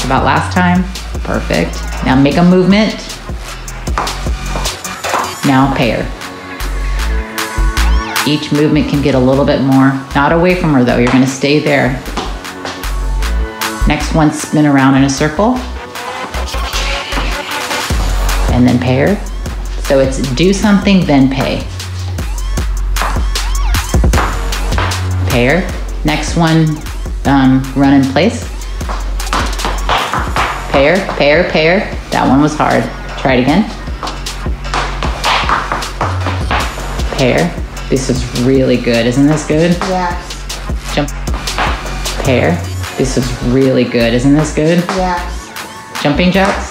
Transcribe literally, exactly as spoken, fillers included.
talked about last time. Perfect. Now make a movement. Now pair. Each movement can get a little bit more. Not away from her though, you're gonna stay there. Next one, spin around in a circle. And then pair. So it's do something, then pay. Pair. Next one, um, run in place. Pair, pair, pair. That one was hard. Try it again. Pair. This is really good. Isn't this good? Yes. Jump. Pair. This is really good. Isn't this good? Yes. Jumping jacks.